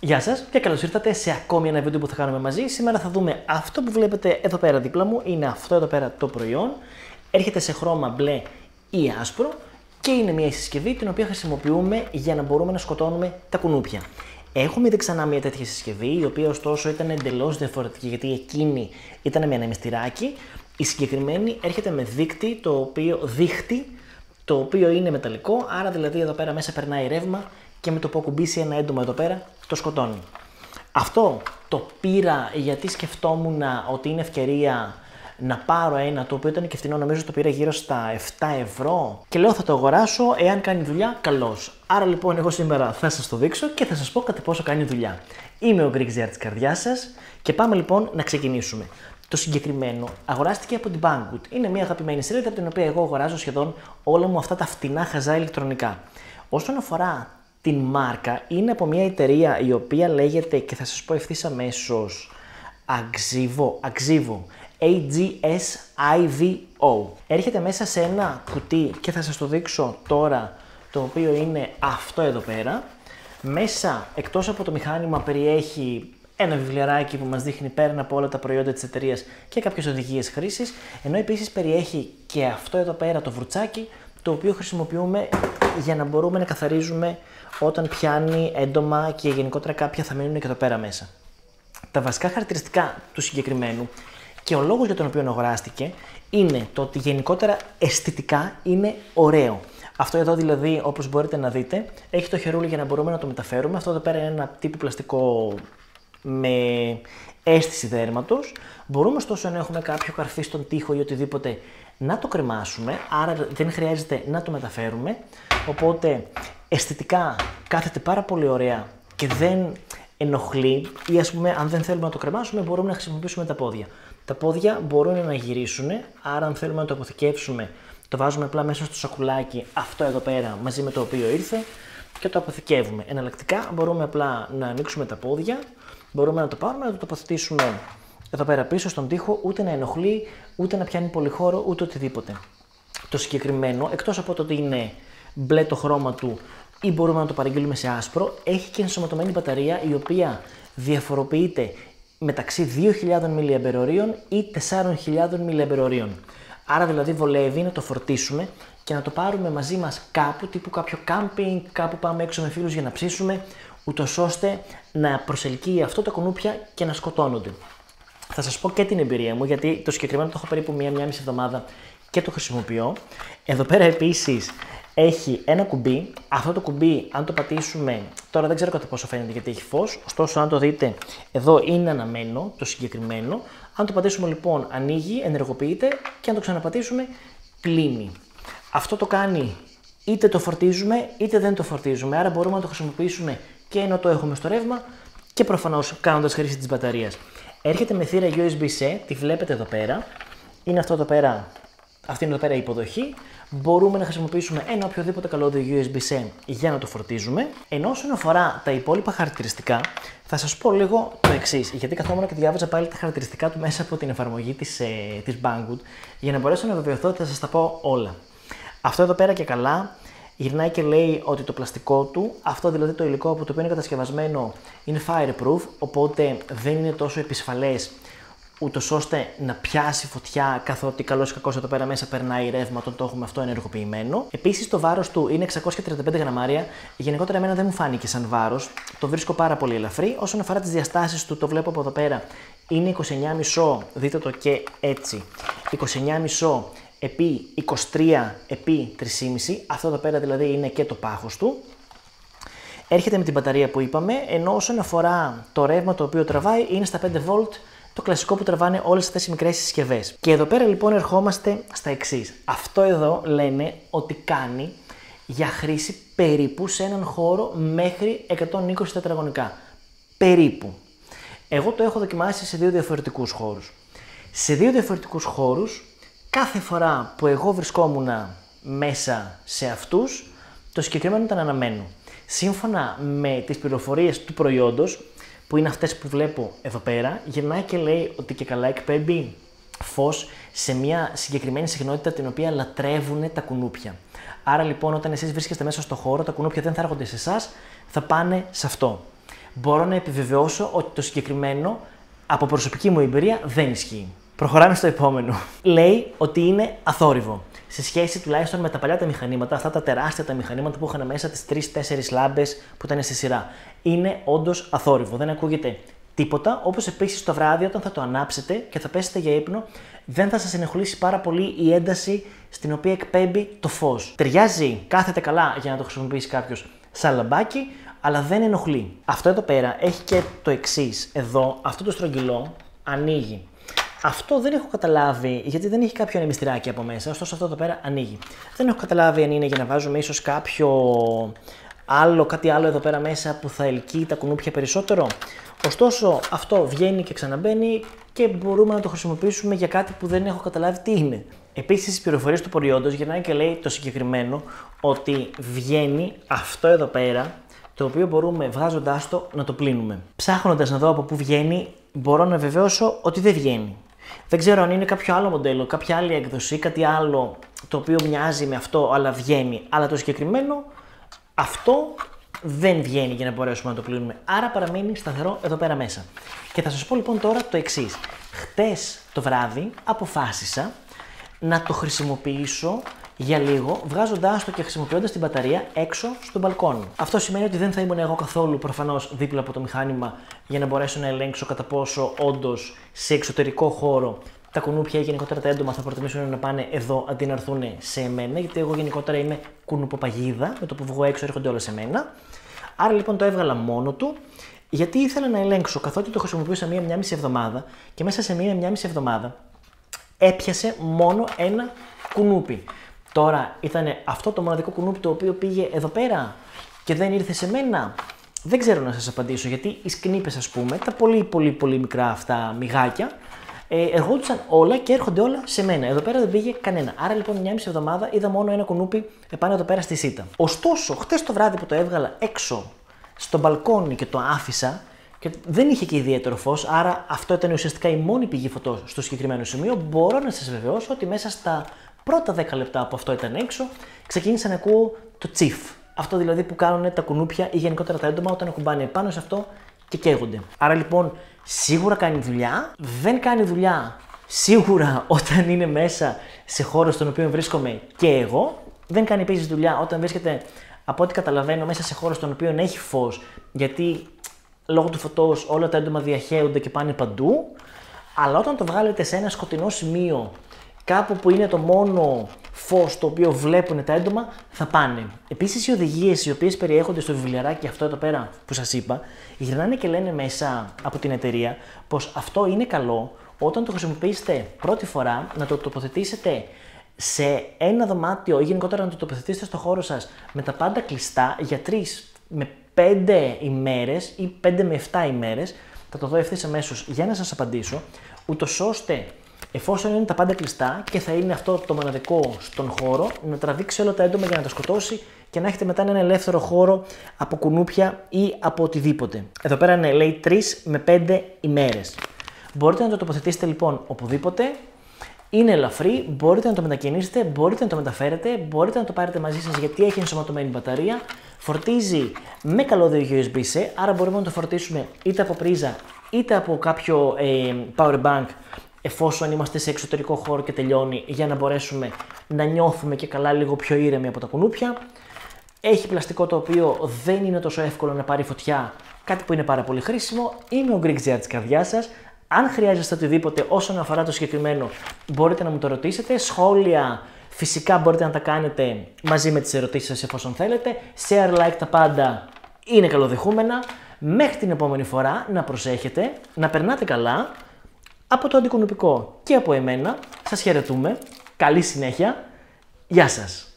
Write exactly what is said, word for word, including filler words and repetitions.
Γεια σας και καλώς ήρθατε σε ακόμη ένα βίντεο που θα κάνουμε μαζί. Σήμερα θα δούμε αυτό που βλέπετε εδώ πέρα δίπλα μου. Είναι αυτό εδώ πέρα το προϊόν. Έρχεται σε χρώμα μπλε ή άσπρο και είναι μια συσκευή την οποία χρησιμοποιούμε για να μπορούμε να σκοτώνουμε τα κουνούπια. Έχουμε δει ξανά μια τέτοια συσκευή, η οποία ωστόσο ήταν εντελώς διαφορετική, γιατί εκείνη ήταν με ένα μυστηράκι. Η συγκεκριμένη έρχεται με δείκτη, το οποίο, δίχτυ, το οποίο είναι μεταλλικό, άρα δηλαδή εδώ πέρα μέσα περνάει ρεύμα και με το που ακουμπήσει ένα έντομα εδώ πέρα το σκοτώνει. Αυτό το πήρα γιατί σκεφτόμουν ότι είναι ευκαιρία να πάρω ένα το οποίο ήταν και φθηνό, νομίζω το πήρα γύρω στα επτά ευρώ και λέω θα το αγοράσω, εάν κάνει δουλειά καλώς. Άρα λοιπόν εγώ σήμερα θα σας το δείξω και θα σας πω κατά πόσο κάνει δουλειά. Είμαι ο Greek της καρδιάς σας και πάμε λοιπόν να ξεκινήσουμε. Το συγκεκριμένο αγοράστηκε από την Banggood. Είναι μια αγαπημένη σελίδα από την οποία εγώ αγοράζω σχεδόν όλα μου αυτά τα φτηνά χαζά ηλεκτρονικά. Όσον αφορά την μάρκα, είναι από μια εταιρεία η οποία λέγεται, και θα σας πω ευθύς αμέσως, Axivo, Axivo, A G S I V O. Έρχεται μέσα σε ένα κουτί και θα σας το δείξω τώρα, το οποίο είναι αυτό εδώ πέρα. Μέσα, εκτός από το μηχάνημα, περιέχει ένα βιβλιαράκι που μας δείχνει πέραν από όλα τα προϊόντα της εταιρείας και κάποιες οδηγίες χρήσης, ενώ επίσης περιέχει και αυτό εδώ πέρα το βρουτσάκι, το οποίο χρησιμοποιούμε για να μπορούμε να καθαρίζουμε όταν πιάνει έντομα και γενικότερα κάποια θα μείνουν και εδώ πέρα μέσα. Τα βασικά χαρακτηριστικά του συγκεκριμένου και ο λόγος για τον οποίο αγοράστηκε είναι το ότι γενικότερα αισθητικά είναι ωραίο. Αυτό εδώ δηλαδή, όπως μπορείτε να δείτε, έχει το χερούλι για να μπορούμε να το μεταφέρουμε. Αυτό εδώ πέρα είναι ένα τύπου πλαστικό με αίσθηση δέρματος. Μπορούμε ωστόσο να έχουμε κάποιο καρφί στον τοίχο ή οτιδήποτε να το κρεμάσουμε, άρα δεν χρειάζεται να το μεταφέρουμε. Οπότε αισθητικά κάθεται πάρα πολύ ωραία και δεν ενοχλεί, ή ας πούμε αν δεν θέλουμε να το κρεμάσουμε μπορούμε να χρησιμοποιήσουμε τα πόδια. Τα πόδια μπορούν να γυρίσουν, άρα αν θέλουμε να το αποθηκεύσουμε το βάζουμε απλά μέσα στο σακουλάκι αυτό εδώ πέρα μαζί με το οποίο ήρθε και το αποθηκεύουμε. Εναλλακτικά μπορούμε απλά να ανοίξουμε τα πόδια, μπορούμε να το πάρουμε, να το τοποθετήσουμε εδώ πέρα πίσω στον τοίχο, ούτε να ενοχλεί, ούτε να πιάνει πολύ χώρο, ούτε οτιδήποτε. Το συγκεκριμένο, εκτός από το ότι είναι μπλε το χρώμα του ή μπορούμε να το παραγγείλουμε σε άσπρο, έχει και ενσωματωμένη μπαταρία η οποία διαφοροποιείται μεταξύ δύο χιλιάδων μιλιαμπερωρίων ή τεσσάρων χιλιάδων μιλιαμπερωρίων. Άρα δηλαδή βολεύει να το φορτίσουμε και να το πάρουμε μαζί μας κάπου, τύπου κάποιο κάμπινγκ, κάπου πάμε έξω με φίλους για να ψήσουμε, ούτως ώστε να προσελκύει αυτό τα κουνούπια και να σκοτώνονται. Θα σας πω και την εμπειρία μου, γιατί το συγκεκριμένο το έχω περίπου μία-μία μισή εβδομάδα και το χρησιμοποιώ. Εδώ πέρα επίσης έχει ένα κουμπί. Αυτό το κουμπί, αν το πατήσουμε, τώρα δεν ξέρω κατά πόσο φαίνεται γιατί έχει φως, ωστόσο αν το δείτε, εδώ είναι αναμένο το συγκεκριμένο. Αν το πατήσουμε λοιπόν ανοίγει, ενεργοποιείται και αν το ξαναπατήσουμε κλείνει. Αυτό το κάνει είτε το φορτίζουμε είτε δεν το φορτίζουμε, άρα μπορούμε να το χρησιμοποιήσουμε και ενώ το έχουμε στο ρεύμα και προφανώς κάνοντας χρήση της μπαταρίας. Έρχεται με θύρα γιου ες μπι-C, τη βλέπετε εδώ πέρα. Είναι αυτό εδώ πέρα, αυτή είναι εδώ πέρα η υποδοχή. Μπορούμε να χρησιμοποιήσουμε ένα οποιοδήποτε καλώδιο γιου ες μπι-C για να το φορτίζουμε. Ενώ όσον αφορά τα υπόλοιπα χαρακτηριστικά, θα σας πω λίγο το εξής. Γιατί καθόμουν και διάβαζα πάλι τα χαρακτηριστικά του μέσα από την εφαρμογή της, ε, της Banggood, για να μπορέσω να βεβαιωθώ ότι θα σας τα πω όλα. Αυτό εδώ πέρα και καλά γυρνάει και λέει ότι το πλαστικό του, αυτό δηλαδή το υλικό από το οποίο είναι κατασκευασμένο, είναι fireproof, οπότε δεν είναι τόσο επισφαλές, ούτως ώστε να πιάσει φωτιά, καθότι καλώς ή κακώς εδώ πέρα μέσα περνάει ρεύμα όταν το έχουμε αυτό ενεργοποιημένο. Επίσης το βάρος του είναι εξακόσια τριάντα πέντε γραμμάρια, γενικότερα εμένα δεν μου φάνηκε σαν βάρος, το βρίσκω πάρα πολύ ελαφρύ. Όσον αφορά τις διαστάσεις του, το βλέπω από εδώ πέρα, είναι είκοσι εννιά κόμμα πέντε, δείτε το και έτσι, είκοσι εννιά κόμμα πέντε επί είκοσι τρία επί τρία κόμμα πέντε, αυτό εδώ πέρα δηλαδή είναι και το πάχος του. Έρχεται με την μπαταρία που είπαμε, ενώ όσον αφορά το ρεύμα το οποίο τραβάει είναι στα πέντε βολτ, το κλασικό που τραβάνε όλες αυτές οι μικρές συσκευές. Και εδώ πέρα λοιπόν ερχόμαστε στα εξής. Αυτό εδώ λένε ότι κάνει για χρήση περίπου σε έναν χώρο μέχρι εκατόν είκοσι τετραγωνικά. Περίπου. Εγώ το έχω δοκιμάσει σε δύο διαφορετικούς χώρους. Σε δύο διαφορετικούς χώρους, κάθε φορά που εγώ βρισκόμουν μέσα σε αυτούς, το συγκεκριμένο ήταν αναμένο. Σύμφωνα με τις πληροφορίες του προϊόντος, που είναι αυτές που βλέπω εδώ πέρα, γυρνάει και λέει ότι και καλά εκπέμπει φως σε μια συγκεκριμένη συχνότητα την οποία λατρεύουν τα κουνούπια. Άρα λοιπόν όταν εσείς βρίσκεστε μέσα στο χώρο, τα κουνούπια δεν θα έρχονται σε εσάς, θα πάνε σε αυτό. μπορώ να επιβεβαιώσω ότι το συγκεκριμένο από προσωπική μου εμπειρία δεν ισχύει. Προχωράμε στο επόμενο. Λέει ότι είναι αθόρυβο. Σε σχέση τουλάχιστον με τα παλιά τα μηχανήματα, αυτά τα τεράστια τα μηχανήματα που είχαν μέσα τις τρεις τέσσερις λάμπες που ήταν στη σειρά. Είναι όντως αθόρυβο. Δεν ακούγεται τίποτα. Όπως επίσης το βράδυ, όταν θα το ανάψετε και θα πέσετε για ύπνο, δεν θα σας ενοχλήσει πάρα πολύ η ένταση στην οποία εκπέμπει το φως. Ταιριάζει, κάθεται καλά για να το χρησιμοποιήσει κάποιος σαν λαμπάκι, αλλά δεν ενοχλεί. Αυτό εδώ πέρα έχει και το εξής. Εδώ, αυτό το στρογγυλό ανοίγει. Αυτό δεν έχω καταλάβει, γιατί δεν έχει κάποιο ανεμιστηράκι από μέσα, ωστόσο αυτό εδώ πέρα ανοίγει. Δεν έχω καταλάβει αν είναι για να βάζουμε ίσως κάποιο άλλο, κάτι άλλο εδώ πέρα μέσα που θα ελκύει τα κουνούπια περισσότερο. Ωστόσο αυτό βγαίνει και ξαναμπαίνει και μπορούμε να το χρησιμοποιήσουμε για κάτι που δεν έχω καταλάβει τι είναι. Επίσης στις πληροφορίες του προϊόντος γυρνάει και λέει το συγκεκριμένο ότι βγαίνει αυτό εδώ πέρα, το οποίο μπορούμε βγάζοντάς το να το πλύνουμε. Ψάχνοντας να δω από πού βγαίνει, μπορώ να βεβαιώσω ότι δεν βγαίνει. Δεν ξέρω αν είναι κάποιο άλλο μοντέλο, κάποια άλλη έκδοση, κάτι άλλο το οποίο μοιάζει με αυτό αλλά βγαίνει. Αλλά το συγκεκριμένο αυτό δεν βγαίνει για να μπορέσουμε να το πλύνουμε. Άρα παραμένει σταθερό εδώ πέρα μέσα. Και θα σας πω λοιπόν τώρα το εξής. Χτες το βράδυ αποφάσισα να το χρησιμοποιήσω για λίγο, βγάζοντάς το και χρησιμοποιώντας την μπαταρία έξω στο μπαλκόνι. Αυτό σημαίνει ότι δεν θα ήμουν εγώ καθόλου προφανώς δίπλα από το μηχάνημα για να μπορέσω να ελέγξω κατά πόσο όντως σε εξωτερικό χώρο τα κουνούπια ή γενικότερα τα έντομα θα προτιμήσουν να πάνε εδώ αντί να έρθουν σε εμένα, γιατί εγώ γενικότερα είμαι κουνουποπαγίδα, με το που βγω έξω έρχονται όλα σε μένα. Άρα λοιπόν το έβγαλα μόνο του, γιατί ήθελα να ελέγξω, καθότι το χρησιμοποιούσα μία-μία μισή εβδομάδα και μέσα σε μία-μία μισή εβδομάδα έπιασε μόνο ένα κουνούπι. Τώρα ήταν αυτό το μοναδικό κουνούπι το οποίο πήγε εδώ πέρα και δεν ήρθε σε μένα. Δεν ξέρω να σας απαντήσω, γιατί οι σκνίπες, ας πούμε, τα πολύ πολύ πολύ μικρά αυτά μυγάκια, ε, εργόντουσαν όλα και έρχονται όλα σε μένα. Εδώ πέρα δεν πήγε κανένα. Άρα λοιπόν μια μισή εβδομάδα είδα μόνο ένα κουνούπι επάνω εδώ πέρα στη σίτα. Ωστόσο, χτες το βράδυ που το έβγαλα έξω στο μπαλκόνι και το άφησα, και δεν είχε και ιδιαίτερο φως, άρα αυτό ήταν ουσιαστικά η μόνη πηγή φωτός στο συγκεκριμένο σημείο, μπορώ να σας βεβαιώσω ότι μέσα στα πρώτα δέκα λεπτά που αυτό ήταν έξω, ξεκίνησα να ακούω το τσιφ. Αυτό δηλαδή που κάνουν τα κουνούπια ή γενικότερα τα έντομα όταν ακουμπάνε πάνω σε αυτό και καίγονται. Άρα λοιπόν σίγουρα κάνει δουλειά, δεν κάνει δουλειά σίγουρα όταν είναι μέσα σε χώρο στον οποίο βρίσκομαι και εγώ, δεν κάνει επίσης δουλειά όταν βρίσκεται, από ό,τι καταλαβαίνω, μέσα σε χώρο στον οποίο έχει φως, γιατί λόγω του φωτός όλα τα έντομα διαχέονται και πάνε παντού, αλλά όταν το βγάλετε σε ένα σκοτεινό σημείο, κάπου που είναι το μόνο φως το οποίο βλέπουν τα έντομα, θα πάνε. Επίσης οι οδηγίες οι οποίες περιέχονται στο βιβλιαράκι αυτό εδώ πέρα που σας είπα, γυρνάνε και λένε μέσα από την εταιρεία πως αυτό είναι καλό όταν το χρησιμοποιήσετε πρώτη φορά να το τοποθετήσετε σε ένα δωμάτιο ή γενικότερα να το τοποθετήσετε στο χώρο σας με τα πάντα κλειστά για τρεις με πέντε ημέρες ή πέντε με επτά ημέρες. Θα το δω ευθύς αμέσως για να σας απαντήσω, ούτως ώστε εφόσον είναι τα πάντα κλειστά και θα είναι αυτό το μοναδικό στον χώρο, να τραβήξει όλα τα έντομα για να τα σκοτώσει και να έχετε μετά έναν ελεύθερο χώρο από κουνούπια ή από οτιδήποτε. Εδώ πέρα ναι, λέει τρεις με πέντε ημέρες. Μπορείτε να το τοποθετήσετε λοιπόν οπουδήποτε. Είναι ελαφρύ, μπορείτε να το μετακινήσετε, μπορείτε να το μεταφέρετε, μπορείτε να το πάρετε μαζί σας γιατί έχει ενσωματωμένη μπαταρία. Φορτίζει με καλώδιο γιου ες μπι-C, άρα μπορούμε να το φορτίσουμε είτε από πρίζα είτε από κάποιο ε, power bank, εφόσον είμαστε σε εξωτερικό χώρο και τελειώνει, για να μπορέσουμε να νιώθουμε και καλά λίγο πιο ήρεμοι από τα κουνούπια. Έχει πλαστικό το οποίο δεν είναι τόσο εύκολο να πάρει φωτιά, κάτι που είναι πάρα πολύ χρήσιμο. Είμαι ο Greek της καρδιάς σας. Αν χρειάζεστε οτιδήποτε όσον αφορά το συγκεκριμένο, μπορείτε να μου το ρωτήσετε. Σχόλια φυσικά μπορείτε να τα κάνετε μαζί με τις ερωτήσεις σας εφόσον θέλετε. Share, like, τα πάντα είναι καλοδεχούμενα. Μέχρι την επόμενη φορά να προσέχετε, να περνάτε καλά. Από το Αντικουνουπικό και από εμένα σας χαιρετούμε. Καλή συνέχεια. Γεια σας.